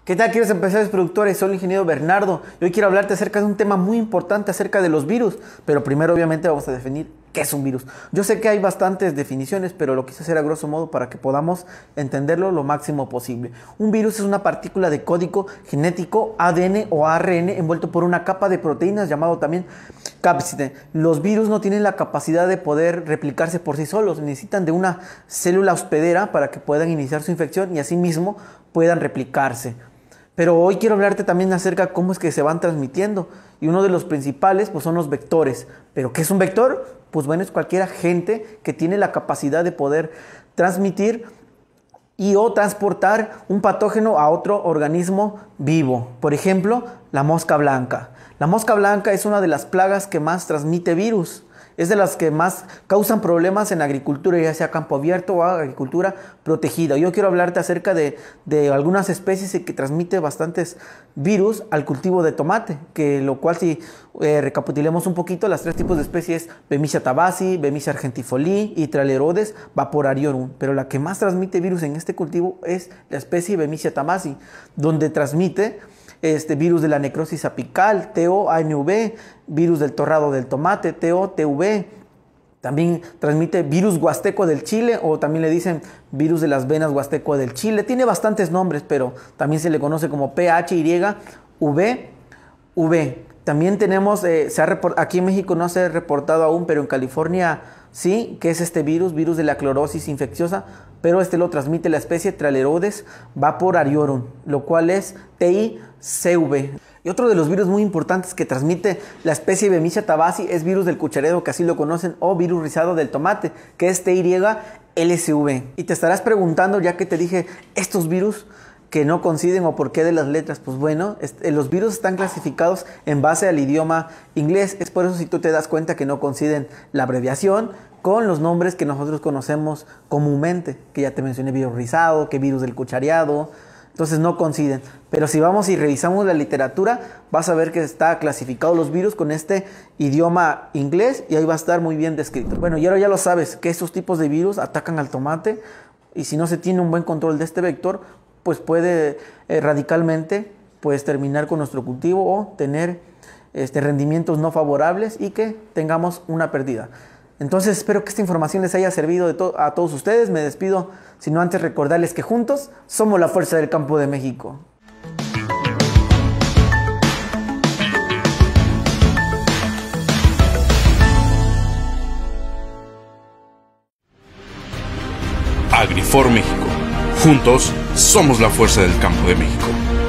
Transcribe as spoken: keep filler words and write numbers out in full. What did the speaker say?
¿Qué tal, queridos empresarios productores? Soy el ingeniero Bernardo y hoy quiero hablarte acerca de un tema muy importante acerca de los virus, pero primero obviamente vamos a definir qué es un virus. Yo sé que hay bastantes definiciones, pero lo quise hacer a grosso modo para que podamos entenderlo lo máximo posible. Un virus es una partícula de código genético, A D N o A R N envuelto por una capa de proteínas llamado también cápside. Los virus no tienen la capacidad de poder replicarse por sí solos, necesitan de una célula hospedera para que puedan iniciar su infección y asimismo puedan replicarse. Pero hoy quiero hablarte también acerca de cómo es que se van transmitiendo. Y uno de los principales pues, son los vectores. ¿Pero qué es un vector? Pues bueno, es cualquier agente que tiene la capacidad de poder transmitir y o transportar un patógeno a otro organismo vivo. Por ejemplo, la mosca blanca. La mosca blanca es una de las plagas que más transmite virus. Es de las que más causan problemas en agricultura, ya sea campo abierto o agricultura protegida. Yo quiero hablarte acerca de, de algunas especies que transmiten bastantes virus al cultivo de tomate, que lo cual si eh, recapitulemos un poquito, las tres tipos de especies, Bemisia tabaci, Bemisia argentifoli y Thalerodes vaporariorum. Pero la que más transmite virus en este cultivo es la especie Bemisia tabaci, donde transmite Este virus de la necrosis apical, T O A N V, virus del torrado del tomate, T O T V. También transmite virus huasteco del chile o también le dicen virus de las venas huasteco del chile. Tiene bastantes nombres, pero también se le conoce como P H Y V V. También tenemos, eh, se ha aquí en México no se ha reportado aún, pero en California sí, que es este virus, virus de la clorosis infecciosa, pero este lo transmite la especie Thalerodes vaporariorum, lo cual es T I C V. Y otro de los virus muy importantes que transmite la especie Bemisia tabaci es virus del cucharedo, que así lo conocen, o virus rizado del tomate, que es T Y L S V. Y te estarás preguntando, ya que te dije estos virus que no coinciden o por qué de las letras. Pues bueno, este, los virus están clasificados en base al idioma inglés. Es por eso si tú te das cuenta que no coinciden la abreviación con los nombres que nosotros conocemos comúnmente, que ya te mencioné, virus rizado, que virus del cuchareado. Entonces no coinciden. Pero si vamos y revisamos la literatura, vas a ver que está clasificado los virus con este idioma inglés y ahí va a estar muy bien descrito. Bueno, y ahora ya lo sabes, que estos tipos de virus atacan al tomate y si no se tiene un buen control de este vector, pues puede eh, radicalmente pues, terminar con nuestro cultivo o tener este, rendimientos no favorables y que tengamos una pérdida. Entonces espero que esta información les haya servido de to a todos ustedes. Me despido, sino antes recordarles que juntos somos la fuerza del campo de México. Agrifor México. Juntos somos la fuerza del campo de México.